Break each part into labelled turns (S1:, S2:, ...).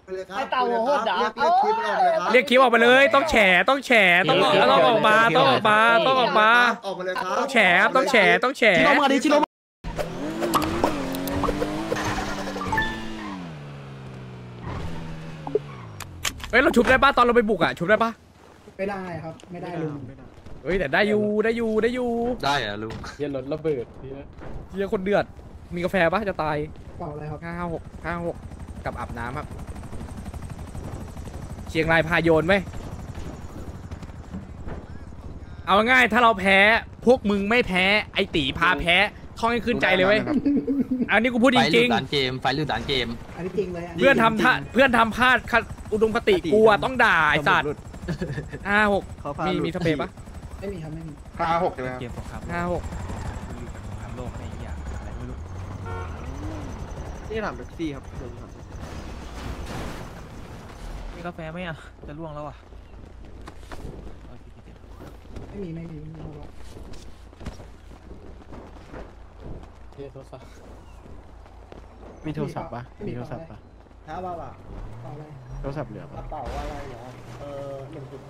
S1: ไอ้เต่าหัวโหดด่า
S2: เรียกคิวออกมาเลยต้องแฉต้องออกมาออกมา
S3: เลยครับ
S2: ต้องแฉต้องแฉ
S4: ชิโร่มาดิชิโร่
S2: เฮ้ยเราชุบได้ป่ะตอนเราไปบุกอ่ะชุบได้ป่ะ
S4: ไม่ได้ครับไม่ได้ลุง
S2: เฮ้ยแต่ได้อยู่
S5: ได้อะลุง
S6: เย็นรถระเบิด
S2: เฮียคนเดือดมีกาแฟป่ะจะตาย
S4: เปล่าอะไรครับ
S2: 556กับอาบน้ำครับเชียงรายพาโยนไหมเอาง่ายถ้าเราแพ้พวกมึงไม่แพ้ไอตีพาแพ้ท่องให้ขึ้นใจเลยเว้ยอันนี้กูพูดจริง
S5: ไฟลืดด่านเกม
S4: อันนี้จริงเลย
S2: เพื่อนทำพลาดอุดมคติกูอะต้องด่าไอสัตว์56มีสเปรย์ปะ
S4: ไม่มีครับไม่มี
S3: 56ใช่ไหมครับ
S6: เกมสงคราม
S2: 56
S6: ทำโลกอะไรอย่างอะไรไม่รู้
S3: นี่ถามแท็กซี่ครับ
S6: มีกาแฟไหมอ่ะจะล่วงแล้วอ่ะ
S4: ไม่มี
S6: โทรศัพท์
S4: มีโทรศัพท์ปะมีโทรศัพท์ปะ
S3: ถ้าว่าแบบ
S4: เปล่าอะไร
S3: โทรศัพท์เหลือก
S4: ระ
S3: ปะ
S4: เป๋าอะไรเหรอ
S3: 1.9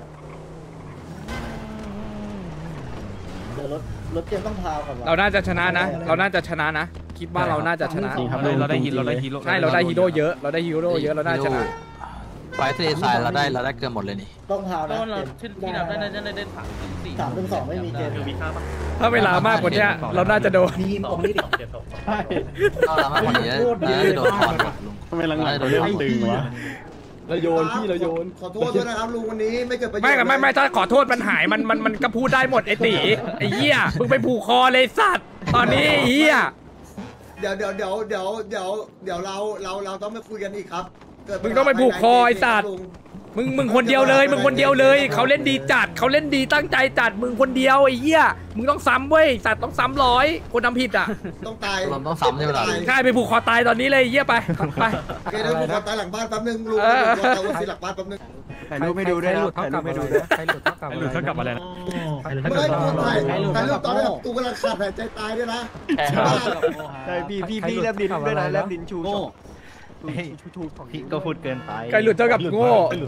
S4: เดี๋ยวรถเกมต้องพาวก่อน
S2: เราน่าจะชนะนะคิดว่าเราน่าจะชนะ
S6: เราได้ฮีโร่
S2: ใช่เราได้ฮีโร่เยอะเราน่าชนะ
S5: ไฟทะเลทรายเราได้เกินหมดเลยนี่
S4: ต้องพาวนะ
S6: เราที่เราได้
S4: 3-2ไม่มีเกม
S2: ถ้าเวลามากกว่านี้เราน่าจะโดน
S4: มีตรงนี้ดิ
S5: ถ้าเรามากกว่านี้จะโดนถอนหมดลุง
S3: ทำไมหลังๆเริ่มตึงวะ
S6: เราโยน
S3: ขอโทษด้วยนะครับลุงวันนี้ไม่เกิดประโยชน์
S2: ไม่ถ้าขอโทษมันหายมันก็พูดได้หมดไอตีไอเหี้ยมึงไปผูกคอเลยสัตว์ตอนนี้ไอเหี้ย
S3: เดี๋ยวเราต้องไปคุยกันอีกครับ
S2: มึงต้องไปผูกคอไอสัตว์มึงคนเดียวเลยเขาเล่นดีจัดเขาเล่นดีตั้งใจจัดมึงคนเดียวไอ้เหี้ยมึงต้องซ้ำเว้ยสัตว์ต้องซ้ำ100คนทำผิดอ่ะ
S3: ต้องตาย
S5: เราต้องซ้ำใช่ไหมล่ะ
S2: ใช่ไปผูกคอตายตอนนี้เลยไอ้เหี้ยไป
S3: เกย์ได้ผูกคอตายหลังบ้านแป๊บนึงลุงเราสิหลังบ้านแป๊บนึง
S4: ถ่ายรูปไม่ดูด้วยถ่ายรูปไม่ดูด้วย
S6: ใครหลุดเท่ากับอะไรนะ
S3: ไม่ได้พูดถ่ายรูปตอนนี้ตูกำลังขาดหายใจตายด้วยนะ
S4: ใช่พี่แลบดินด้วยนะแลบดินชูพี่ก็พูดเกินไป
S2: ใครหลุดเท่ากับโง่
S3: ไม่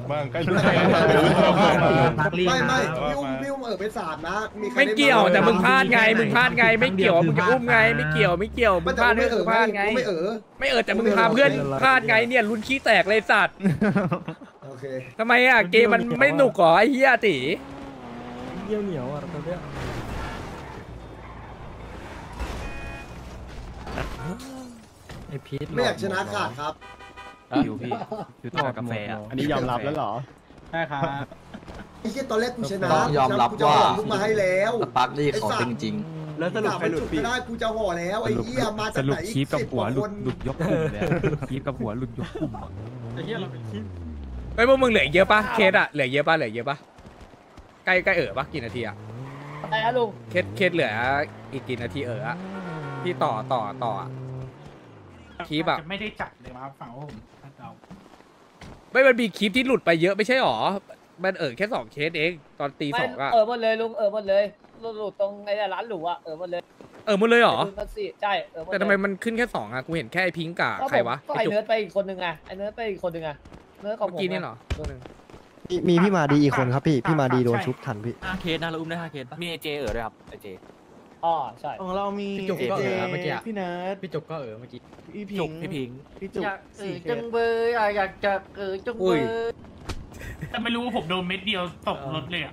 S3: พี่อุ้มไปศาสตร์นะ
S2: ไม่เกี่ยวแต่มึงพลาดไงไม่เกี่ยวมึงจะอุ้มไงไม่เกี่ยวมึงพลาดไงไม่แต่มึงพาเพื่อนพลาดไงเนี่ยลุ้นขี้แตกเลยสัตว์
S3: โอเค
S2: ทำไมอ่ะเกมมันไม่หนุกหรอไอ้เหี้ยตี
S6: เหนียวอ่ะตัวเนี้ย ไอพีท
S3: ไม่อยากชนะขาดครับ
S6: อยู่พี่อยู่ต่อกาแฟอ่ะ
S4: อันนี้ยอมรับแล้วเหรอ
S6: ใช่ครับ
S3: ไอ้เหี้ยตอนแรกกูชนะ
S5: ต้องยอมรับว่า
S3: กูมาให้แล้ว
S5: สปาร์คลี่ของจริง
S4: แล้วสรุปใครหลุดพี่
S3: ได้กูจะห่อแล้วไอ้เหี้ยมา
S6: ส
S3: จาก
S6: รุ
S3: ไห
S6: ป
S3: น
S6: คีบกับหัวหลุดยกกลุ่มเลยคีบกับหัวหลุดยกกลุ่มอ่ะ
S2: ไอ้พวกมึงเหลือเยอะปะเคสอ่ะเหลือเยอะปะใกล้ปะกี่นาทีอ่ะ
S1: ไอ้ลุง
S2: เคสเหลืออีกกี่นาทีอ่ะพี่ต่อคลิปอ่ะ
S7: ไม่ได้จัดเลยครับฝั่งผมเรา
S2: ไม่มันมีคลิปที่หลุดไปเยอะไม่ใช่หรอมันแค่2เคสเองตอนตี 2อ่ะ
S1: หมดเลยลุงหมดเลยหลุดตรงไอ้ร้านหรูอ่ะหมดเลย
S2: หมดเลยหรอ
S1: ใช่
S2: แต่ทำไมมันขึ้นแค่2อ่ะกูเห็นแค่ไอ้พิงกะใครวะ
S1: ก็ไอ้เนื้อไปอีกคนนึงไงไอ้เนื้อไปอีกคนนึงไงเนื้อของผม
S2: เมื่อกี้นี่เหรอ
S8: มีพี่มาดีอีกคนครับพี่มาดีโดนชุบทันพี่
S6: 5 เคสนะเราอุ้มได้5 เคสป่ะมีไอเจด้วยครับไอเจ
S1: อ๋อใช่
S4: ของเรามี
S6: พี่จุกก็เมื่อกี้
S4: พี่เนิร์ด
S6: พี่จุกก็เมื่อกี้
S4: พี่พิง พี่จุก
S1: อยาก
S4: 4 เค
S1: จั
S4: ส
S1: งเบยอยากจะจังเบย
S7: แต่ไม่รู้ว่าผมโดนเม็ดเดียวตกรถเลยอ่ะ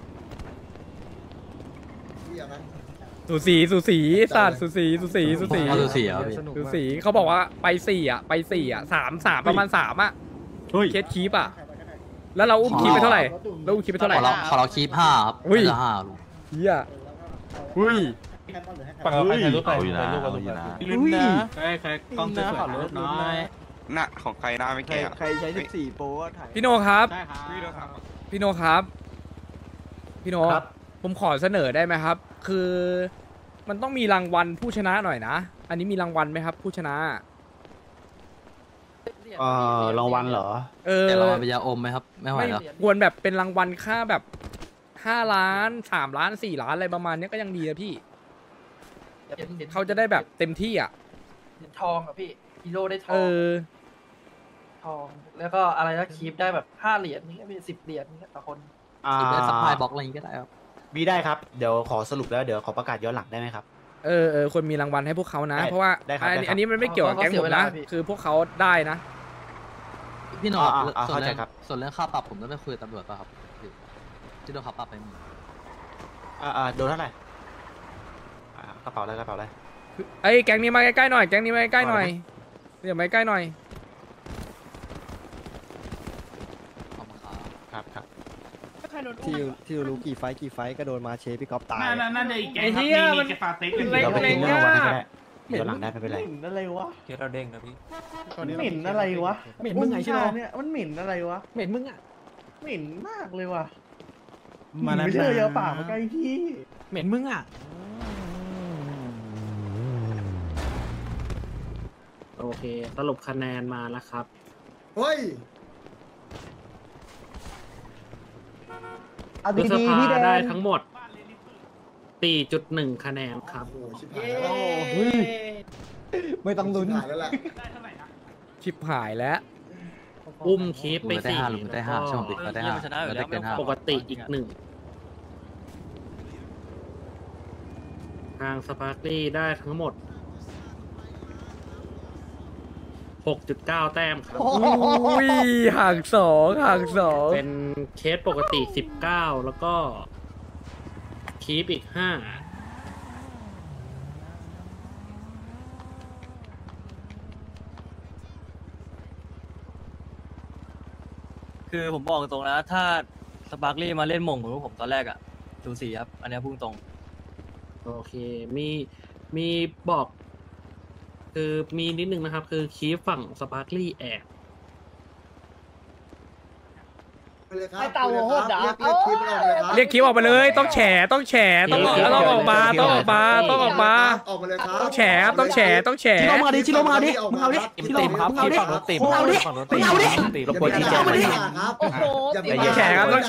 S2: สูสีสัตว์สูสี
S5: ๆเขาดูเสียพี่
S2: สูสีเขาบอกว่าไป4อ่ะ3ประมาณ3อ่ะเคสคีปอ่ะแล้วเราอุ้มคีปไปเท่าไหร่เราอุ้มคีปไปเท่าไหร่
S5: ขอเราคีบ5ครับ5ลุง
S2: เฮีย
S3: ฝั่งเราใครถ่ายรูป
S5: เอาอยู่นะ
S4: อุ้ย
S6: ใครกล้องสวยๆรถน้อย
S9: หน้าของใครหน้าไม่แก่
S4: ใครใช้14โปรก็ถ่าย
S2: พี่โนครับ
S6: ใช่ครับ
S2: พี่โนครับพี่โนผมขอเสนอได้ไหมครับ คือมันต้องมีรางวัลผู้ชนะหน่อยนะอันนี้มีรางวัลไหมครับ ผู้ชนะ
S4: รางวัลเหรอ
S5: แต่เราเป็นยาอมไหมครับไม่ไหวแล้ว
S2: ควรแบบเป็นรางวัลค่าแบบ5 ล้าน3 ล้าน4 ล้านอะไรประมาณนี้ก็ยังดีนะพี่เขาจะได้แบบเต็มที่อ่ะ
S1: ทองอ่ะพี่ฮีโร่ได้ทององแล้วก็อะไรนะคีปได้แบบ5 เหรียญนี่เป็น10 เหรียญนี่ต่อคน
S5: อีกได้สัพพลายบล็อกอะไรอย่างงี้ก็ได้ครับ
S4: มีได้ครับเดี๋ยวขอสรุปแล้วเดี๋ยวขอประกาศย้อนหลังได้ไหมครับ
S2: ควรมีรางวัลให้พวกเขานะ
S4: ได้
S2: เพราะว่า
S4: ได้ครับได้ครับ
S2: อันนี้มันไม่เกี่ยวกับแก๊งผมนะคือพวกเขาได้นะ
S5: พี่หนอ
S4: เข้าใจครับ
S5: ส่วนเรื่องค่าปรับผมต้องไปคุยกับตำรวจป่ะครับที่โดนเขาปรับไปหมื่น
S4: โดนเท่าไหร่กระเป๋าอะไร
S2: แก๊งนี้มาใกล้ๆหน่อยแก๊งนี้มาใกล้ๆหน่อยเดี๋ยวมาใกล้ๆหน่อย
S5: ขอบคุณครับ
S4: ครับ
S8: ที่รู้กี่ไฟต์ก็โดนมาเชพี่ก๊อฟตาย
S7: น่าจะอีกแกงครับมีแกฟาเต็กกัน
S2: เล็ก
S4: เราไป
S2: เล็ก
S4: เรื่องรางวัลให้ก็ได้ย้อนหลังได้ไม่เป็นไร
S1: เหม็นอะไรวะ
S6: เคสเราเด้งนะพี่
S1: เหม็นอะไรวะ
S2: เหม็นมึงไงใช่ไหม
S1: เนี่ยมันเหม็นอะไรวะ
S2: เหม็นมึงอ่ะ
S1: เหม็นมากเลยว่ะ
S6: มาแล้ว
S1: ไม่เชื่ออย่าปากมาใกล้พี่
S2: เหม็นมึงอ่ะ
S1: โอเคสรุปคะแนนมาแล้วครับ
S3: เฮ้ย
S1: พฤษภาได้ทั้งหมด 4.1 คะแนนครับ
S3: โอ้โหชิบหายแล้ว
S8: ไม่ต้องลุ้น
S3: ชิบหายแล้วแหละ
S7: ได้เท่าไหร่นะ
S2: ชิบหายแล้ว
S1: อุ้มคีปไป
S5: ลุงได้
S1: 4
S5: 5ลุงได้5ช่วงปิดก็ได้5แล้วได้เกิน5
S1: ปกติอีก 1 ทางสปาร์คลี่ได้ทั้งหมด 6.9 แต้มครับ
S2: อุ้ยห่างสอง
S1: เป็นเคสปกติ 19 แล้วก็คีปอีก 5
S5: คือผมบอกตรงนะถ้าสปาร์คลี่มาเล่นหม่งเหมือนผมตอนแรกอะดูสีครับอันนี้พุ่งตรง
S1: โอเค มีบอก คือมีนิดนึงนะครับ คือคีปฝั่งสปาร์คลี่แอบ
S3: ให้เต่าหัวโหดด่า
S2: เรียกคิวออกมาเลยต้องแฉต้องออกมาออกมา
S3: เลยครับ
S2: ต้องแฉครับต้องแฉ
S3: ชิโร่มาดิมึงเอาดิชิโร่ครับเอาดิเอาดิเอาดิ
S4: รบกวนชี้แจงหน่อย
S1: โอ้โห
S2: แฉครับต้องแฉ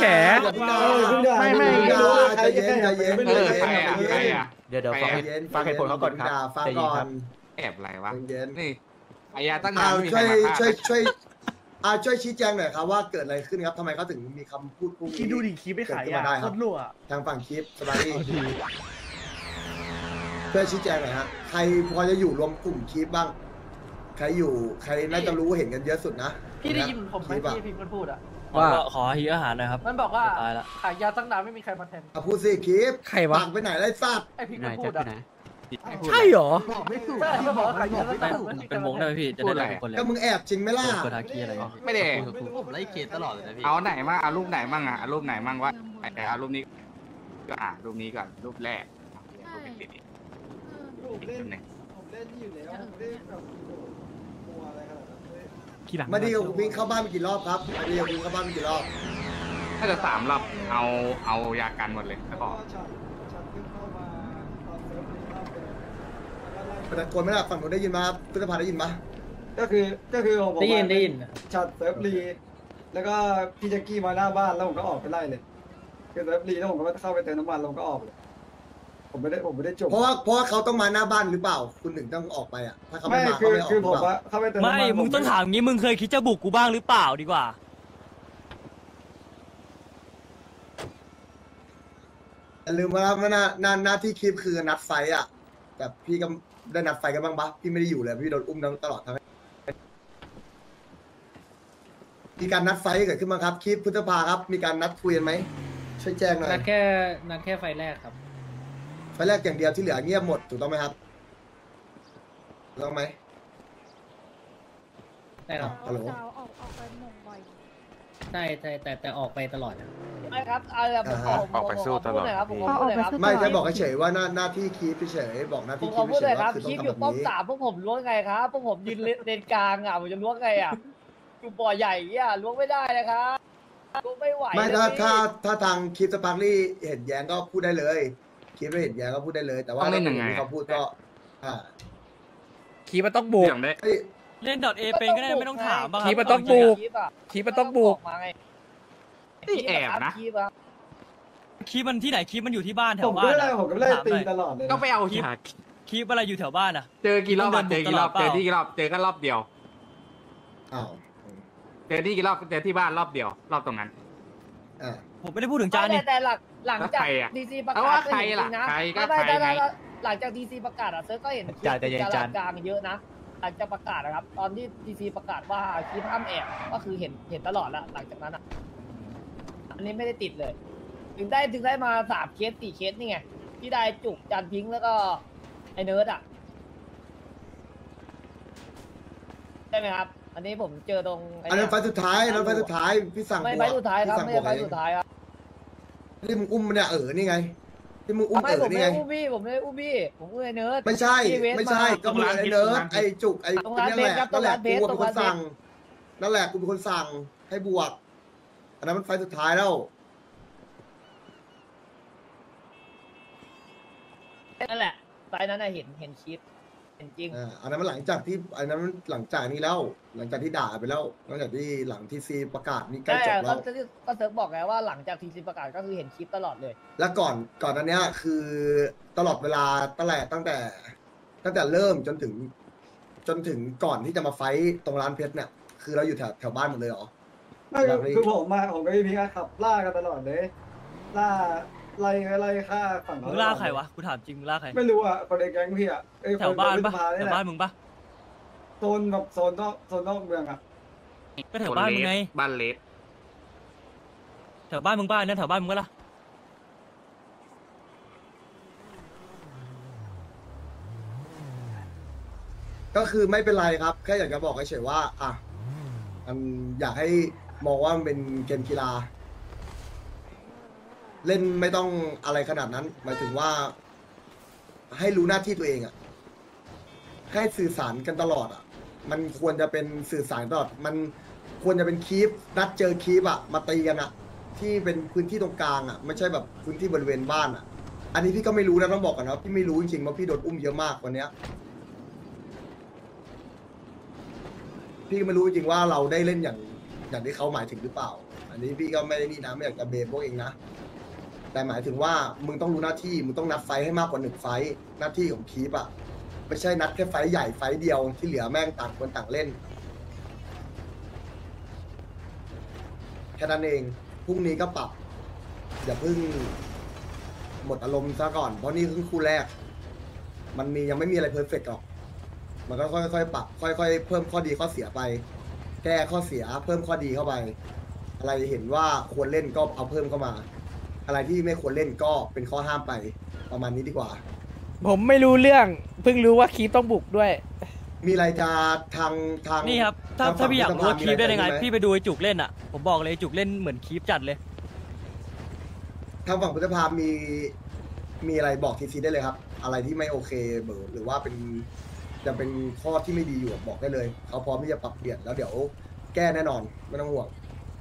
S3: ใจเย็น
S4: เดี๋ยวฟังเหตุผลเขาก่อนครับ
S3: ฟัง
S4: ใจเย็
S3: ก่
S4: น
S3: อ
S4: ครั
S3: น
S4: บ
S9: แอบอะไรวะ
S3: เย็น
S9: นี่อายาตั้งนานไม่มีใคร
S3: ช่วยชี้แจงหน่อยครับว่าเกิดอะไรขึ้นครับทำไมเขาถึงมีคำพูดพวกนี้
S1: คิดดูดิคีปไปขายยาโคตรรั่ว
S3: ทางฝั่งคลิปสบายดีช่วยชี้แจงหน่อยฮะใครพอจะอยู่รวมกลุ่มคลิปบ้างใครอยู่ใครน่าจะรู้เห็นกันเยอะสุดนะ
S1: พี่ได้ยินผมไหมที่พิมพ์มันพูดอ่ะ
S2: ว่า
S5: ขอฮีอาหารหน่อยครับ
S1: มันบอกว่า
S5: ตายละ
S1: ขายยาตั้งนานไม่มีใครมาแทน
S3: พูดสิคลิป
S2: ใครวะ
S3: ปากไปไหนไล่ทราบ
S1: ไอพิมพ์มันพูดอ่ะ
S2: ใช่เหรอ
S1: ใช่ก็บอกว่าขายยาตั้งนานไม่มีใคร
S5: เป็นวง
S1: มา
S5: ได้
S1: แท
S5: ไหม
S1: น
S5: พี่จะได้เป็นคนเลย
S3: ก็มึงแอบจริงไหมล่ะ
S5: เปิดฮาคีอะไร
S9: ไม่ได้
S5: ผมไล่เคสตลอดเลยนะพี่
S9: เอาไหนมั่งเอารูปไหนมั่งเอารูปไหนมั่งวะเอารูปนี้ก็รูปนี้ก่อนรูปแรกรูปติดรูปหนึ่ง
S6: ขี้หลัง
S3: มาดีกับวิ่งเข้าบ้านไปกี่รอบครับมาดีกับวิ่งเข้าบ้านไปกี่รอบ
S9: ถ้าจะ3 รอบเอายากันหมดเลยแล้วก็
S3: แต่คนไม่ได้ฝั่งผมได้ยินมาครับพุทธภาได้ยินมา
S10: ก็คือของผม
S1: ได้ยิน
S10: ชัดเซิร์ฟรีแล้วก็พี่แจ็คกี้มาหน้าบ้านแล้วผมก็ออกไปไล่เลยคือเซิร์ฟรีแล้วผมก็เข้าไปเติมน้ำมันแล้วผมก็ออกเลยผมไม่ได้จบ
S3: เพราะว่าเขาต้องมาหน้าบ้านหรือเปล่า คุณถึงต้องออกไปอ่ะถ้าเขาไม่
S10: ไม่
S3: มาเขาไม่ออก
S10: คือผมว่าเข้าไปเติมน้ำมัน
S5: ไม่มึงต้องถามงี้มึงเคยคิดจะบุกกูบ้างหรือเปล่าดีกว่า
S3: อย่าลืมว่าหน้าที่คลิปคือนัดไฟอ่ะแบบพี่ก็ได้นัดไฟกันบ้างปะพี่ไม่ได้อยู่เลยพี่โดนอุ้มตลอดทั้งมีการนัดไฟเกิดขึ้นบ้างครับคลิปพุทธภาครับมีการนัดคุยกันไหมช่วยแจ้งหน่อย
S1: นัดแค่ไฟแรกครับ
S3: ไฟแรกอย่างเดียวที่เหลือเงียบหมดถูกต้องไหมครับถูกต้องไหม
S1: ได้ครับ
S3: ฮัลโหล
S1: ใช่แต่ออกไปตลอด
S11: ไม่ครับ
S9: ออกไปสู้ตลอด
S3: ไม่จะบอกเฉยๆว่าหน้าที่คลิปเฉยๆบอกหน้า
S11: ผ
S3: ที่
S11: ม
S3: ค
S11: ข
S3: ลิ
S11: อ
S3: ป
S11: พูด
S3: เฉ
S11: เลย ย
S3: ๆ
S11: ครั
S3: ว่า
S11: บ
S3: คือ
S11: คลิป
S3: ต้อง
S11: อยู่
S3: ทำแบบ
S11: ป้อม
S3: นี้
S11: 3พวกผมล้วงไงครับพวกผมยืนเลนกลางอ่ะผมจะล้วงไงอ่ะอยู่บ่อใหญ่อ่ะล้วงไม่ได้นะครับล้วงไม่ไหว
S3: ไม่ถ้าทางคลิปสปาร์คลี่เห็นแย้งก็พูดได้เลยคลิปไม่เห็นแย้งก็พูดได้เลย แต่ว่า
S9: ต้องเล่นยังไง
S3: ที่เขาพูดก็
S2: คีมันต้องบุก
S9: อย่างได้
S5: เล่นดอทเอเป็นก็ได้ไม่ต้องถามบ้าง
S2: คีมันต้องบุกคีมันต้องบุก
S9: นี่แอบนะ
S5: คีมันที่ไหนคีมันอยู่ที่บ้านแถ
S10: ผ
S5: ว
S10: ม
S5: บ้า
S10: ก็
S5: น
S10: ได้ผมก็ได้ตีตลอดเลย
S9: ก็ไปเอา
S5: คีอะไรอยู่แถวบ้านอ่ะ
S9: เจอกี่รอบเจอกี่รอบเจอที่กี่รอบเจอกันรอบเดียว
S3: อ้าว
S9: เจอที่กี่รอบเจอที่บ้านรอบเดียวรอบตรงนั้น
S5: ผมไม่ได้พูดถึงจานนี่
S11: แต่หลังจาก
S9: แล้วใครอะ
S11: ดีซีประ
S9: เอา
S11: กา
S9: ว่า
S11: ศก็
S9: ใคร
S11: เห็นจ
S9: ล่ะ
S11: ริงนะ
S9: ใครก็
S11: ไม่
S9: ใครไง
S11: หลังจากดีซีประกาศอะเซิร์ฟก็เห็น
S4: จานใจเย็นจาน
S11: กลางเยอะนะหลังจากประกาศนะครับ ตอนที่ดีซีประกาศว่าคลิปห้ามแอบก็คือเห็นตลอดแล้วหลังจากนั้นอะอันนี้ไม่ได้ติดเลย ถึงได้มา3 เคส 4 เคสนี่ไงที่ได้จุกจานพิงค์แล้วก็ไอเนิร์ดอะใช่ไหมครับ อันนี้ผมเจอตรง
S3: อันนั้นไฟสุดท้ายนั้นไฟสุดท้ายพี่สั่ง
S11: ไม่
S3: บวก
S11: ไฟสุดท้ายครับ
S3: พี่สั่ง
S11: ไม่
S3: บว
S11: ใช่
S3: ก
S11: ไฟสุดท้ายครับ
S3: ที่มึงอุ้มมันเนี่ยนี่ไงที่มึงอุ้ม
S11: ไม่ผม
S3: นี่
S11: ไม่
S3: ไง
S11: ได้อุ้มพี่ผมไม่ได้อุ้มพี่ผมอุ้มไอเนิร์ด
S3: ไม่ใช่
S11: ที่เวส
S3: ไม่ใช่
S11: า
S3: ก็มึงไอ้เนิร์ดไอ้จุกไอ้
S11: ตรงร้าน
S3: นั่นแหละ
S11: เพชรครับ
S3: นั่นแหละ
S11: ตรงร้านเพชร
S3: กูเป็นคน
S11: ตรงร้านเพชร
S3: สั่งนั่นแหละกูเป็นคนสั่งให้บวก อันนั้นมันไฟสุดท้ายแล้ว
S11: นั่นแหละตอนนั้นน่ะเห็นคลิปเห็นจริง
S3: อันนั้นมันหลังจากที่อันนั้นมันหลังจากนี้แล้ว หลังจากที่ด่าไปแล้วหลังจากที่หลังที่ซีประกาศนี่ใกล้
S11: ใช่
S3: จบ
S11: ก็
S3: แล้ว
S11: ก็เซิร์ฟบอกไงว่าหลังจากทีซีประกาศก็คือเห็นคลิปตลอดเลย
S3: แล้วก่อนอันเนี้ยคือตลอดเวลาตั้งแต่เริ่มจนถึงก่อนที่จะมาไฟต์ตรงร้านเพชรเนี่ยคือเราอยู่แถวบ้านหมดเลยเหรอ
S10: ไม่คือผมกับพี่พีก็ขับล่ากันตลอดเลยล่าไล่ฆ่าฝั่ง
S5: มึงล่าใครวะกูถามจริงมึงล่าใคร
S10: ไม่รู้อ่ะคนในแก๊งพี่อ่ะ
S5: แถวบ้านปะ
S10: ค
S5: แถวบ้านมึงปะ
S10: โซนแบบโซนนอกเมืองอ่ะ
S5: ก็แถวบ้านมึงไง
S9: บ้านเล็ก
S5: แถวบ้านมึงบ้านเนี่ยแถวบ้านมึงก็ล่ะ
S3: ก็คือไม่เป็นไรครับแค่อยากจะบอกเฉยๆว่ามันอยากให้มองว่ามันเป็นเกมกีฬา เล่นไม่ต้องอะไรขนาดนั้น หมายถึงว่า ให้รู้หน้าที่ตัวเองให้สื่อสารกันตลอดมันควรจะเป็นสื่อสารตลอดมันควรจะเป็นคีปนัดเจอคีปมาตีกันที่เป็นพื้นที่ตรงกลางไม่ใช่แบบพื้นที่บริเวณบ้านอันนี้พี่ก็ไม่รู้นะต้องบอกก่อนนะพี่ไม่รู้จริงๆว่าพี่โดนอุ้มเยอะมากวันเนี้ยพี่ก็ไม่รู้จริงๆว่าเราได้เล่นอย่างที่เขาหมายถึงหรือเปล่า อันนี้พี่ก็ไม่ได้นี่นะไม่อยากจะเบรพวกเองนะแต่หมายถึงว่ามึงต้องรู้หน้าที่มึงต้องนัดไฟให้มากกว่า1 ไฟหน้าที่ของคีปไม่ใช่นัดแค่ไฟใหญ่ไฟเดียวที่เหลือแม่งต่างคนต่างเล่นแค่นั้นเองพรุ่งนี้ก็ปรับอย่าเพิ่งหมดอารมณ์ซะก่อนเพราะนี่เพิ่งคู่แรกมันยังไม่มีอะไรเพอร์เฟกต์หรอกมันก็ค่อยๆปรับค่อยๆเพิ่มข้อดีข้อเสียไปแก้ข้อเสียเพิ่มข้อดีเข้าไปอะไรเห็นว่าควรเล่นก็เอาเพิ่มเข้ามาอะไรที่ไม่ควรเล่นก็เป็นข้อห้ามไปประมาณนี้ดีกว่า
S2: ผมไม่รู้เรื่องเพิ่งรู้ว่าคีปต้องบุกด้วย
S3: มีอะไรจะทาง
S5: นี่ครับถ้าพี่อยากรู้ว่าคีปได้ยังไงพี่ไปดูไอ้จุกเล่นอ่ะผมบอกเลยจุกเล่นเหมือนคีปจัดเลย
S3: ทางฝั่งพุทธภามีอะไรบอกทีซีได้เลยครับ อะไรที่ไม่โอเคเบอร์หรือว่าจะเป็นข้อที่ไม่ดีอยู่บอกได้เลยเขาพร้อมที่จะปรับเปลี่ยนแล้วเดี๋ยวแก้แน่นอนไม่ต้องห่วง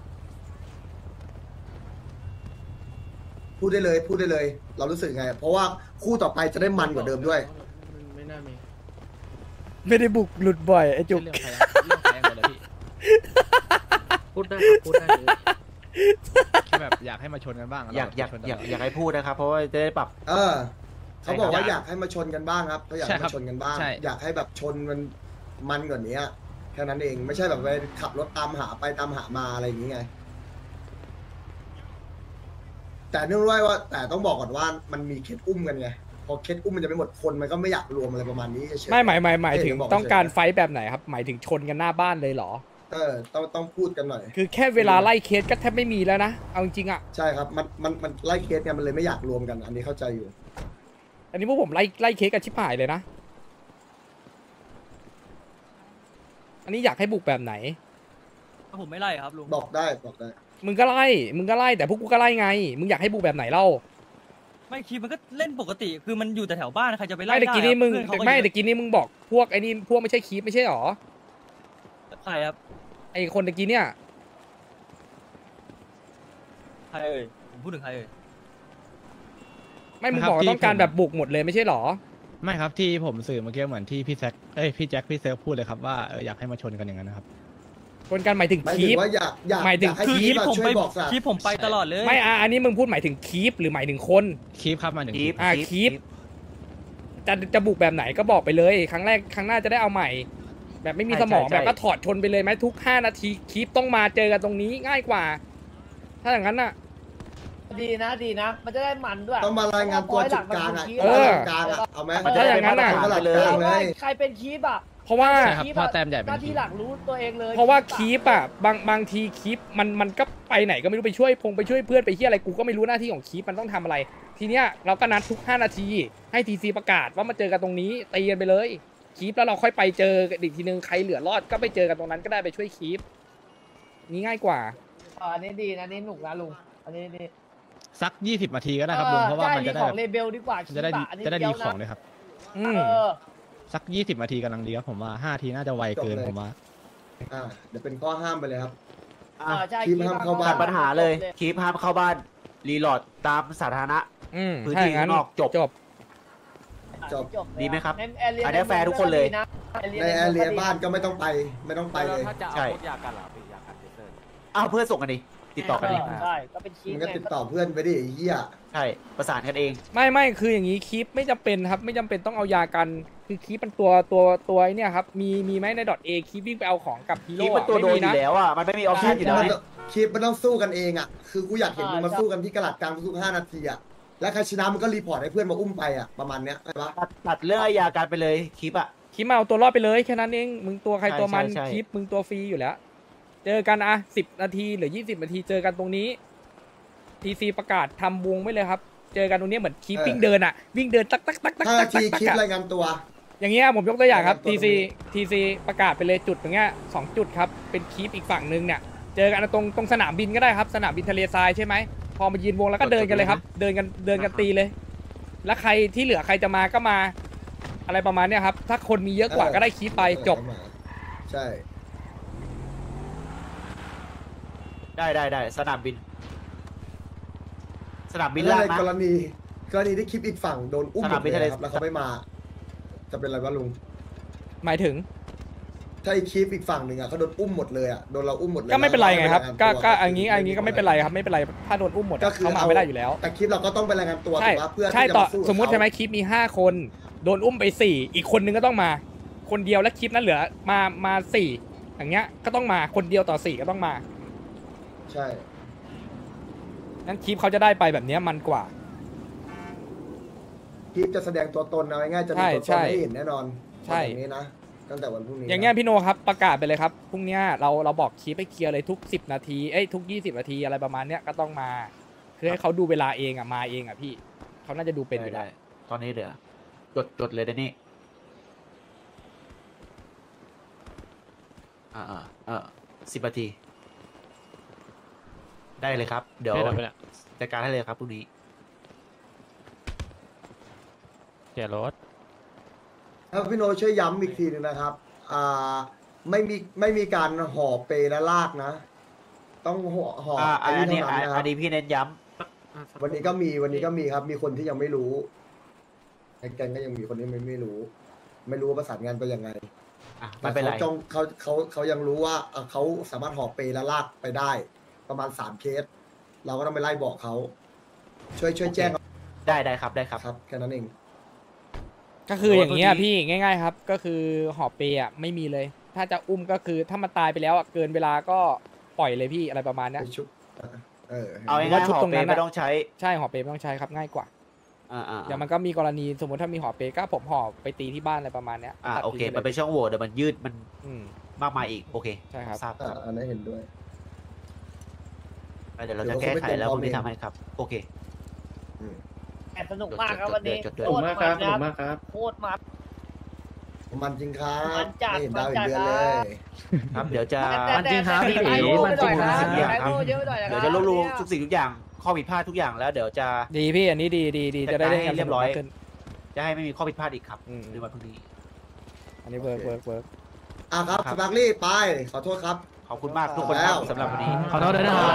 S3: พูดได้เลย เรารู้สึกไงเพราะว่าคู่ต่อไปจะได้มันกว่าเดิมด้วย
S1: ไม่น่ามี
S2: ไม่ได้บุกหลุดบ่อยไอ้จุก
S6: เรื่องใครอะเรื่องใครหมดเลยพี่
S1: พูดได้ครับพูดได้เลย
S6: คือแบบอยากให้มาชนกันบ้าง
S8: อยากให้พูดนะครับ เพราะว่าจะได้ปรับ
S3: เขาบอกว่าอยากให้มาชนกันบ้างครับเขาอยากให้มาชนกันบ้าง
S6: ใช่
S3: อยากให้แบบชนมันกว่านี้แค่นั้นเองไม่ใช่แบบไปขับรถตามหาไปตามหามาอะไรอย่างนี้ไงแต่เนื่องด้วยว่าแต่ต้องบอกก่อนว่ามันมีเคสอุ้มกันไงพอเคสอุ้มมันจะไม่หมดคนมันก็ไม่อยากรวมอะไรประมาณนี้เฉยๆ
S2: ไม่หมายถึงต้องการไฟท์แบบไหนครับ หมายถึงชนกันหน้าบ้านเลยเหรอ
S3: ต้องพูดกันหน่อย
S2: คือแค่เวลาไล่เคสก็แทบไม่มีแล้วนะเอาจริงๆอ่ะ
S3: ใช่ครับมันไล่เคสเนี่ยมันเลยไม่อยากรวมกันอันนี้เข้าใจอยู่
S2: อันนี้พวกผมไล่เคสกันชิบหายเลยนะอันนี้อยากให้บุกแบบไหน
S5: ผมไม่ไล่ครับลุง
S3: บอกได้
S2: มึงก็ไล่แต่พวกกูก็ไล่ไงมึงอยากให้บุกแบบไหนเล่า
S5: ไม่คีปมันก็เล่นปกติคือมันอยู่แต่แถวบ้านใครจะไปไล่
S2: ไม่
S5: ได้
S2: ตะกี้นี้มึง
S5: เพื่อนเขาก็
S2: ไม่
S5: เยอะ
S2: ตะกี้นี้มึงบอกพวกไอ้นี่พวกไม่ใช่คีปไม่ใช่หรอ
S5: ใครครับ
S2: ไอ้คนตะกี้เนี่ย
S5: ใครเอ่ยผมพูดถึงใครเอ่ย
S2: ไม่มึงบอกว่าต้องการแบบบุกหมดเลยไม่ใช่หรอ
S6: ไม่ครับที่ผมสื่อเมื่อกี้เหมือนที่พี่แจ็คพี่เซิร์ฟพูดเลยครับว่าอยากให้มาชนกันอย่างนั้นนะครับ
S2: คนกันหมายถึง
S3: หมาย
S2: คี
S3: ถึง
S2: ป
S3: ว่าอยาก
S2: หมายถึง
S3: ให้
S5: คือ
S3: คี
S5: คี
S3: ป
S5: ปผม
S3: ช่ว
S5: ไป
S3: ยบอกสัก
S5: คีปผมไปตลอดเลย
S2: ไม่อันนี้มึงพูดหมายถึงคีปหรือหมายถึงคน
S6: คีปครับมาถึง
S2: คีปจะบุกแบบไหนก็บอกไปเลยครั้งหน้าจะได้เอาใหม่แบบไม่มีสมอง
S4: ใช่
S2: แบบก็ถอดชนไปเลยไหมทุก5 นาทีคลิปต้องมาเจอกันตรงนี้ง่ายกว่า ถ้าอย่างนั้นน่ะ
S11: ดีนะดีนะ มันจะได้มันด้วย
S3: ต้องมารายงานตัวจุดกลางอ่ะ
S2: เออ
S3: กลางอ่ะเอาไหม
S2: ถ้าอย่างนั้นน่ะ
S3: ตลาดกลางเลย
S11: ใครเป็นคีบอ่ะ
S2: เพราะว่า
S6: ใช่ครับพ่อแต้มใหญ่เป็น
S11: หน้าที่หลักรู้ตัวเองเลย
S2: เพราะว่าคลิปอ่ะบางทีคลิปมันก็ไปไหนก็ไม่รู้ไปช่วยไปช่วยเพื่อนไปเฮียอะไรกูก็ไม่รู้หน้าที่ของคลิปมันต้องทำอะไร ทีเนี้ยเราก็นัดทุก5 นาทีให้ทีซีประกาศว่ามาเจอกันตรงนี้ตีกันไปเลยคลิปแล้วเราค่อยไปเจออีกทีนึงใครเหลือรอดก็ไปเจอกันตรงนั้นก็ได้ไปช่วยคลิปนี่ง่ายกว่า
S11: อันนี้ดีนะนี่หนุกนะลุงอันนี้ดี
S6: สัก 20 นาทีก็ได้ครับลุงเพราะว่ามันจะได้
S11: ของเลเบลดีกว่า
S6: จะได้
S11: อันนี้
S6: จะได้ดี
S11: เยว
S6: ของ
S11: นะ
S6: เลยครับ
S2: อืม
S6: สัก 20 นาทีกำลังดีครับผมว่า5 ทีน่าจะไวเกินผมว่า
S3: เดี๋ยวเป็นข้อห้ามไปเลยครับ
S11: ใช่
S3: คลิปห้ามเข้าบ้าน
S4: ปัญหาเลยคลิปห้ามเข้าบ้านรีโหลดตามสาธารณะ พื้นที่ข้างนอกจบ
S3: จบ
S4: ดีไหมครับ
S11: ในแอเรีย
S4: อันนี้แฟร์ทุกคนเลย
S3: ในแอร์เรียบ้านก็ไม่ต้องไปเลย
S4: ใช่อ้าวเพื่อนส่งกันดิติดต่อกันดิ
S11: ใช่ก็เป็นคีบ
S3: มันก็ติดต่อเพื่อนไปดิไอ้เหี้ย
S4: ใช่ประสานกันเอง
S2: ไม่คืออย่างนี้คลิปไม่จำเป็นครับไม่จำเป็นต้องเอายากันคือคลิปมันตัวไอ้เนี่ยครับมีไหมใน .a คลิปวิ่งไปเอาของกับฮี
S4: คลิ
S2: โร่
S4: ปมันตัวโดนอยู่แล้วอ่ะมันไม่มีออปชั่นอยู่แล้ว
S3: คลิปมันต้องสู้กันเองอ่ะคือกูอยากเห็นมึงมาสู้กันที่กระดาษกลางทุก5 นาทีอ่ะแล้วใครชนะมันก็รีพอร์ตให้เพื่อนมาอุ้มไปอ่ะประมาณเนี้ยใช่ปะ
S4: ตัดเรื่องยาการไปเลยคลิปอ่ะ
S2: คลิปมาเอาตัวรอดไปเลยแค่นั้นเองมึงตัวใครตัวมัน
S4: ใช่
S2: คลิปมึงตัวฟรีอยู่แล้ว เจอกันอะ10 นาทีหรือ20 นาทีเจอกันตรงนี้ทีซีประกาศทำวงไว้เลยครับเจอกันตรงนี้เหมือนคลิปวิ่งเดินอะวิ่งเดินตัก
S3: 5 นาทีคลิปรายงานตัว
S2: อย่างเงี้ยผมยกตัวอย่างครับ
S3: ตัวตรงนี้
S2: ทีซีประกาศไปเลยจุดตรงเงี้ย2 จุดครับเป็นคลิปอีกฝั่งนึงเนี่ยเจอกันตรงสนามบินก็ได้ครับสนามบินทะเลทรายใช่ไหมพอมายืนวงแล้วก็เดินกันเลยครับเดินกันตีเลย แล้วใครที่เหลือใครจะมาก็มาอะไรประมาณเนี้ยครับถ้าคนมีเยอะกว่าก็ได้คลิปไปจบ
S3: ใช่
S4: ได้สนามบิน
S3: แล้
S4: ล่าง
S3: ใน
S4: นะ
S3: กรณีที่คลิปอีกฝั่งโดนอุ้ม
S4: สนามบินทะเล
S3: ครับแล้วเขาไม่มา จะเป็นอะไรวะลุง
S2: หมายถึง
S3: ถ้าไอคลิปอีกฝั่งหนึ่งอ่ะเขาโดนอุ้มหมดเลยอ่ะโดนเราอุ้มหมดเลย
S2: ก็ไม่เป็นไรไงครับ
S3: แล้ว
S2: ก็อันนี้ก็ไม่เป็นไรครับไม่เป็นไรถ้าโดนอุ้มหมด
S3: ก็คือ
S2: เขามาไม่ได้อยู่แล้ว
S3: แต่คลิปเราก็ต้องไปรายงานตัว
S2: ใช่
S3: ถูกปะเพื่อ
S2: ใช่
S3: ที่จะ
S2: ต่อ
S3: มาสู้กับ
S2: สมมุติ
S3: เขา
S2: ใช่ไหมคลิปมี5 คนโดนอุ้มไป4อีกคนนึงก็ต้องมา คนเดียวแล้วคลิปนั้นเหลือมา4อย่างเงี้ยก็ต้องมาคนเดียวต่อ4ก็ต้องมา
S3: ใช่
S2: นั้นคลิปเขาจะได้ไปแบบเนี้ยมันกว่า
S3: คลิปจะแสดงตัวตนเอาง่ายๆจะมีตัวต
S2: ใช่
S3: นให้เห็นแน่นอน
S2: ใช่
S3: อย่างนี้นะตั้งแต่วันพรุ่งนี้
S2: อย่างเงี้ยพี่โนครับประกาศไปเลยครับพรุ่งเนี้ยเราบอกคลิปให้เคลียร์เลยทุก10 นาทีทุก20 นาทีอะไรประมาณเนี้ยก็ต้องมาคือให้เขาดูเวลาเองอ่ะมาเองอ่ะพี่เขาน่าจะดูเป็นอยู่แล้ว
S4: ตอนนี้เหลือจดเลยได้นี่10 นาทีได้เลยครับเดี๋ยวจัดการให้เลยครับพรุ่งนี้
S6: เสียรถ
S3: ถ้าพี่โนช่วยย้ำอีกทีนึงนะครับไม่มีการห่อเปและลากนะ ต้องห่อ
S4: อัน
S3: นี้
S4: นี้
S3: เท่านั้นนะค
S4: อั
S3: รับ
S4: นนี้พี่เน้นย้
S3: วันนี้ก็มีครับ มีคนที่ยังไม่รู้ในแกงก็ยังมีคนที่ไม่รู้ว่าประสานงานไปยังไง
S4: ำไม่เป็นไร
S3: เขายังรู้ว่าเขาสามารถห่อเปและลากไปได้ ประมาณ3 เคส เราก็ต้องไปไล่บอกเขาช่วยแจ้ง
S4: ได้ครับ
S3: ครับแค่นั้นเอง
S2: ก็คืออย่างเงี้ยพี่ง่ายๆครับก็คือหอบเปย์อ่ะไม่มีเลย ถ้าจะอุ้มก็คือถ้ามันตายไปแล้วเกินเวลาก็ปล่อยเลยพี่อะไรประมาณเนี้ย
S4: เอาง่ายๆหอเปย์ไม่ต้องใช้
S2: ใช่หอเปย์ไม่ต้องใช้ครับง่ายกว่าเดี๋ยวมันก็มีกรณีสมมติถ้ามีหอเปย์ก็ผมห่อไปตีที่บ้านอะไรประมาณเนี้ย
S4: โอเคมันเป็นช่องโหว่เดี๋ยวมันยืดมันมากมายอีกโอเค
S2: ใช่ครับ
S4: ทราบ
S3: อันนั้นเห็นด้วย
S4: เดี๋ยวเราจะแก้ไขแล้วพรุ่งนี้ทำให้ครับโอเค
S11: แต่สนุกมากครับวันนี้
S4: จดด้วย
S11: โคตรมันครับโคตรมัน
S3: มันจริงครับ
S11: มันจัด
S3: ไม่เห็นดาวอีกเดือน
S11: มันจัด
S3: เลย
S4: ครับเดี๋ยวจะ
S11: มันจริงครับพี่ตีมันจริงครับเยอะไปหน่อยนะค
S4: เดี๋
S11: รั
S4: ยวจะรวบรวมทุกสิ่งทุกอย่างข้อผิดพลาดทุกอย่างแล้วเดี๋ยวจะ
S2: ดีพี่อันนี้ดีจะได้เล่นกัน
S4: เรียบร้อย
S2: ขึ้น
S4: จะให้ไม่มีข้อผิดพลาดอีกครับในวันพรุ่งนี้
S2: อันนี้เวิร์ก
S3: ครับสปาร์คลี่ไปขอโทษครับ
S4: ขอบคุณมากทุกคนครับสำหรับวันนี้
S6: ขอโทษด้วยนะครับ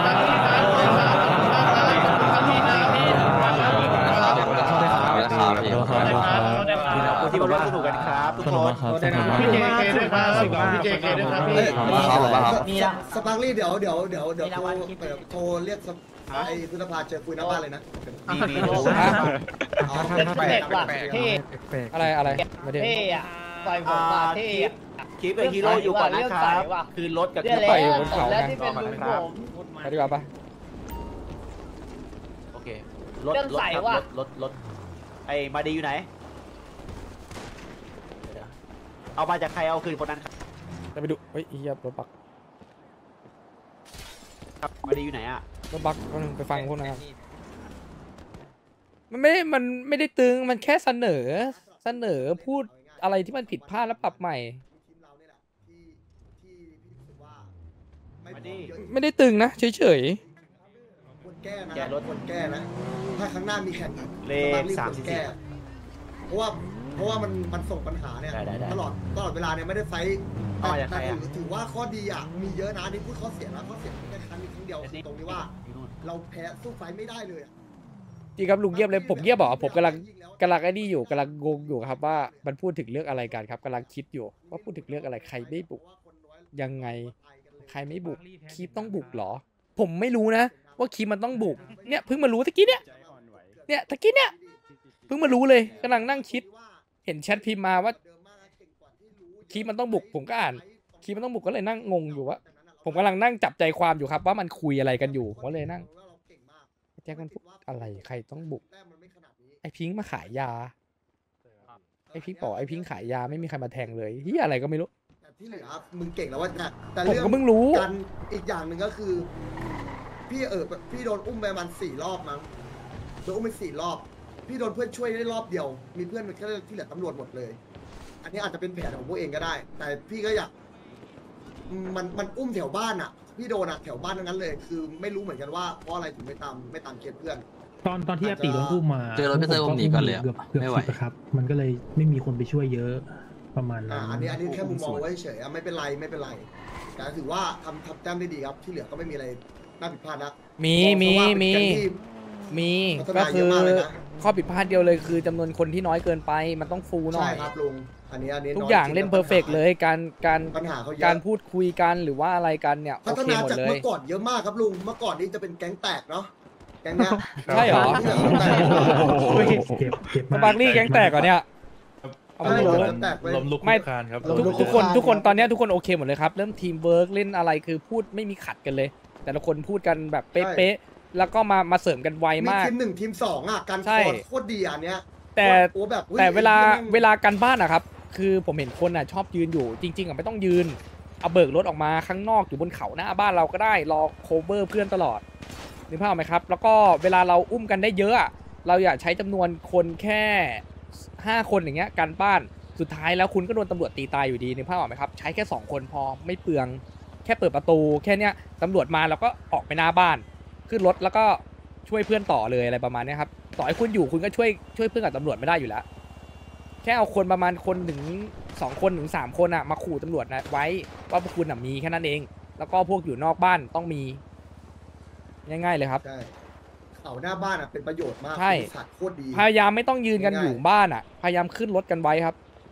S4: ที่มาร่วมสนุกกันครับทุกคน
S7: พี่เจเคด้วยครับพี่เจเคด้วยครับพี่
S3: สปาร์คลี่เดี๋ยวโทรเรียกไอ้คุณภาเจอคุยหน้าบ้านเลยนะ
S4: มี
S11: เด็กว่ะเท่
S2: อะไรไม่ได้
S11: เท่อะต่อยผมมาเท่อะ
S4: เค
S11: คลิปกับฮีโร่อยู่ก่อนนะครับคือรถกับ
S2: ปล่อยอยู่บนเขา
S11: แล้ว
S2: ไง
S11: ที่เป็นลุงผม
S2: ไปดีกว่าปะ
S11: โอเครถใส่ว่ะรถไอ้มาดีอยู่ไหนเอามาจากใครเอาคืนคนนั้น
S2: จะไปดูเฮ้ยเฮียรถบัก
S11: ครับมาดีอยู่ไหนอ่ะ
S2: รถบักก็ไปฟังพวกนั้นครับมันไม่ได้ตึงมันแค่เสนอพูดอะไรที่มันผิดพลาดแล้วปรับใหม่
S3: ทีมเราเนี่ยแหละที่พี่รู้สึกว่าไม่พอเยอะ
S2: ไม่ได้ตึงนะเฉย
S3: ควรแก้นะควรแก้นะ ถ้าครั้งหน้ามีแข่งอีก
S11: เลข
S3: สตาร์ทรีบควรแก้เพราะว่ามันส่งปัญหาเนี่ย
S11: ได้
S3: ตลอดเวลาเนี่ยไม่ได้ไฟท์
S11: เอามาจากใครอะ
S3: แต่ถือว่าข้อดีอ่ะมีเยอะนะนี่พูดข้อเสียนะข้อเสียแค่ครั้งเดียวคือตรงที่ว่า เราแพ้สู้ไฟท์ไม่ได้เลยอะ
S2: ๆจริงครับลุงเงียบเลยผมเงียบบอกผมกำลังไอ้นี่อยู่กำลังงงอยู่ครับว่ามันพูดถึงเรื่องอะไรกันครับกำลังคิดอยู่ว่าพูดถึงเรื่องอะไรใครไม่บุกยังไงใครไม่บุกคีปต้องบุกเหรอ ผมไม่รู้นะว่าคีปมันต้องบุกเนี่ยเพิ่งมารู้ตะกี้เนี่ยตะกี้เนี่ยเพิ่งมารู้เลยกำลังนั่งคิดเห็นแชทพิมพ์มาว่าคีปมันต้องบุกผมก็อ่านคีปมันต้องบุกก็เลยนั่งงงอยู่ว่าผมกำลังนั่งจับใจความอยู่ครับว่ามันคุยอะไรกันอยู่ผมก็เลยนั่งแจ็คมันพูดอะไรใครต้องบุกไอพิงค์มาขายยาไอพิงค์บอกไอพิงค์ขายยาไม่มีใครมาแทงเลยเฮียอะไรก็ไม่รู้
S3: แต่ที่เหลือมึงเก่งแล้วว่าแต่
S2: ผม
S3: เรื่อง
S2: ก็เพิ่งรู้
S3: กันอีกอย่างหนึ่งก็คือ พี่โดนอุ้มไปประมาณ4 รอบมั้งโดนอุ้มไป4 รอบ พี่โดนเพื่อนช่วยได้รอบเดียว มีเพื่อนแค่ที่เหลือตำรวจหมดเลย อันนี้อาจจะเป็นแผนของพวกเองก็ได้ แต่พี่ก็อยากมันอุ้มแถวบ้านอ่ะ พี่โดนอ่ะแถวบ้านทั้งนั้นเลย คือไม่รู้เหมือนกันว่าเพราะอะไรถึงไม่ตามเคสเพื่อน
S12: ตอนที่อาตีโดนอุ้มมา
S5: เจอรถพี่เตอร์อุ้มหนีก่อนเลยอะ
S12: เกือบ
S5: ไม่ไหว
S12: 10ครับ มันก็เลยไม่มีคนไปช่วยเยอะประมาณนั้น
S3: อันนี้แค่มุมมองไว้เฉยไม่เป็นไรแต่ถือว่าทำแต้มได้ดีครับที่เหลือก็ไม่มีอะไรน่าผิดพลาดนะ
S2: มี
S3: พัฒ
S2: ก็
S3: นาเย
S2: คือ
S3: อะมากเลยนะ
S2: ข้อผิดพลาดเดียวเลยคือจำนวนคนที่น้อยเกินไปมันต้องฟูหน่
S3: ใช่
S2: อย
S3: ครับลุงอันนี้
S2: ทุกอย่างเล่นเพอร์เฟกเลยการ
S3: ปัญหาเขาเยอะ
S2: การพูดคุยกันหรือว่าอะไรกันเนี่ย
S3: พั
S2: โอ
S3: ฒ
S2: เค
S3: นา
S2: หมด
S3: จาก
S2: เล
S3: เมื่
S2: ย
S3: อก่อนเยอะมากครับลุงเมื่อก่อนนี้จะเป็นแก๊งแตกเนาะแก๊งเนี้ย
S2: ใช่เหรอ
S12: เจ็บ
S2: ส
S12: มาก
S2: ปาร์คลี่แก๊งแตกเหรอเนี่ยเอา
S3: ใช่
S2: มาดู
S3: แก๊งแตกไป
S2: ไม่ทุกคนตอนเนี้ยทุกคนโอเคหมดเลยครับเริ่มทีมเวิร์กเล่นอะไรคือพูดไม่มีขัดกันเลย แต่ละคนพูดกันแบบเป๊ะๆแล้วก็มาเสริมกันไว
S3: มี
S2: มาก
S3: ทีม 1ทีม2อ่ะการ
S2: ใช่
S3: โคตรดีอันเนี้ย
S2: แต่
S3: โอ้แบบ
S2: แต่เวลากันบ้านอะครับคือผมเห็นคนอะชอบยืนอยู่จริงๆอะไม่ต้องยืนเอาเบิกรถออกมาข้างนอกอยู่บนเขาหน้าบ้านเราก็ได้รอโคเวอร์เพื่อนตลอดนึกภาพไหมครับแล้วก็เวลาเราอุ้มกันได้เยอะอะเราอย่าใช้จำนวนคนแค่5 คนอย่างเงี้ยกันบ้านสุดท้ายแล้วคุณก็โดนตำรวจตีตายอยู่ดีนึกภาพออกไหมครับใช้แค่2 คนพอไม่เปลืองแค่เปิดประตูแค่เนี้ยตำรวจมาเราก็ออกไปหน้าบ้านขึ้นรถแล้วก็ช่วยเพื่อนต่อเลยอะไรประมาณเนี้ยครับต่อให้คุณอยู่คุณก็ช่วยเพื่อนกับตำรวจไม่ได้อยู่แล้วแค่เอาคนประมาณคนถึง2 คนถึง3 คนอะมาขู่ตำรวจนะไว้ว่าพวกคุณมีแค่นั้นเองแล้วก็พวกอยู่นอกบ้านต้องมีง่ายๆเลยครับ
S3: ใช่เขาหน้าบ้านอ่ะเป็นประโยชน์มาก
S2: ใช่
S3: สัตว์โคตรดี
S2: พยายามไม่ต้องยืนกันอยู่บ้านอะพยายามขึ้นรถกันไว้ครับ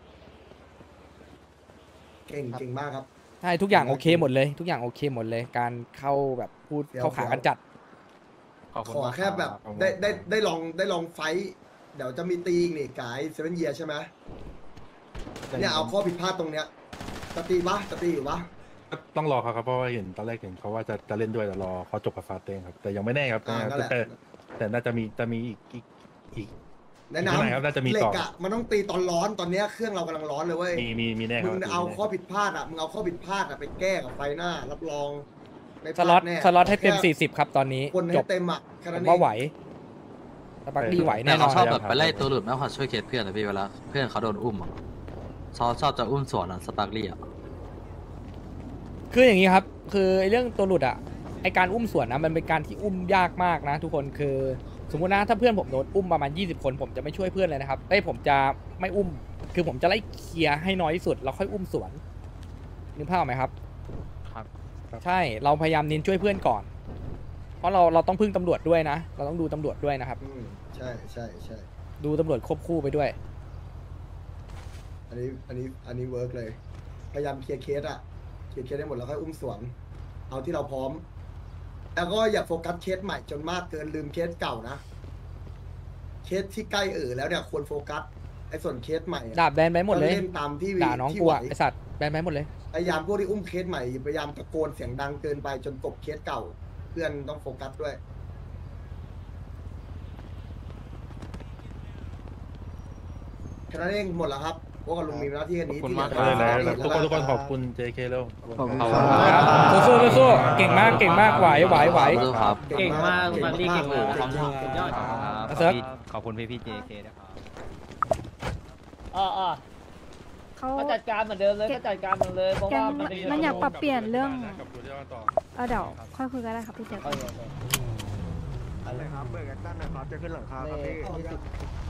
S3: เก่งมากครับ
S2: ใช่ทุกอย่างโอเคหมดเลย ทุกอย่างโอเคหมดเลย การเข้าแบบพูด
S3: เดี๋ยว
S2: เข้าขากันจัด
S3: ขอแค่แบบได้ลองไฟท์เดี๋ยวจะมีตีอีกนี่กายเซเว่นเยียใช่ไหมเนี่ยเอาข้อผิดพลาดตรงเนี้ยจะตีอยู่ปะ
S13: ต้องรอเขาครับเพราะว่าเห็นตอนแรกเห็นเขาว่าจะเล่นด้วยแต่รอเขาจบกับฟาเต้งครับแต่ยังไม่แน่ครับ
S3: นั่นแหละ
S13: แต่น่าจะมีอีก
S3: แนะ
S13: ข้างในครับน่าจะมี
S3: เหล็
S13: ต่
S3: ก
S13: อ
S3: อะมันต้องตีตอนร้อนตอนเนี้ยเครื่องเรากำลังร้อนเลยเว้ย
S13: มีแน่ค
S3: มึ
S13: รับ
S3: งเอาข้อผิดพลาดอะมึงเอาข้อผิดพลาดอะไปแก้กับไฟหน้ารับรองไม่พ
S2: ส
S3: ลาด
S2: ล็อต
S3: แน่
S2: สล็อตให้เต็ม
S3: แค่
S2: 40ครับตอนนี้
S3: คน
S2: จ
S3: ให้
S2: บ
S3: เต็มอะแค่
S2: ผ
S3: นั้น
S2: ม
S3: เอง
S2: ว่าไหวสปักดีไหว
S5: แต่
S2: แน่น
S5: เขา
S2: อน
S5: ชอบแบบไปไล่ตัวหลุดไม่ขอช่วยเคสเพื่อนอะพี่เวลาเพื่อนเขาโดนอุ้มอะชอบจะอุ้มสวนอะสปาร์คลี่อะ
S2: คืออย่างนี้ครับ คือไอ้เรื่องตัวหลุดอ่ะไอการอุ้มสวนนะมันเป็นการที่อุ้มยากมากนะทุกคนคือสมมุตินะถ้าเพื่อนผมโดนอุ้มประมาณ20 คนผมจะไม่ช่วยเพื่อนเลยนะครับผมจะไม่อุ้มคือผมจะไล่เคลียร์ให้น้อยที่สุดแล้วค่อยอุ้มสวนนึกภาพออกไหมครับ
S6: ครับ
S2: ใช่เราพยายามเน้นช่วยเพื่อนก่อน เพราะเราต้องพึ่งตำรวจด้วยนะเราต้องดูตำรวจด้วยนะครับ
S3: ใช่
S2: ดูตำรวจควบคู่ไปด้วย
S3: อันนี้เวิร์กเลย พยายามเคลียร์เคสได้หมดแล้วค่อยอุ้มสวนเอาที่เราพร้อม แล้วก็อย่าโฟกัสเคสใหม่จนมากเกินลืมเคสเก่านะเคสที่ใกล้แล้วเนี่ยควรโฟกัสไอ้ส่วนเคสใหม่อะ
S2: ดาบแบนไปหมดเลย
S3: ก็เล่นตามที่
S2: ด่าน้อง
S3: ที่
S2: กู
S3: ไหว
S2: อะไอสัตว์แบนหมดเลย
S3: พยายามพวกที่อุ้มเคสใหม่พยายามตะโกนเสียงดังเกินไปจนกลบเคสเก่า เพื่อนต้องโฟกัสด้วยแค่นั้นเองหมดแล้วครับพวกกับลุงมีหน้าที่แค่นี้ที่
S13: ทุกคนขอบคุณ JK แล้ว
S2: สู้ๆเก่งมากเก่งมากไหว
S1: เก่งมากมารีเก่งมากยอด
S2: เซิร์ฟ
S4: ขอบคุณพี่ JK นะครับ
S11: เขาจัดการเหมือนเดิมเลยก็จัดการเหมือนเลยเพราะว่ามันอยากปรับเปลี่ยนเรื่องเดี๋ยวค่อยคุยกันได้ครับพี่เจ
S8: อะไรครับเบิกแอคชั่นหน่อยครับจะขึ้นหลังคาครับพี่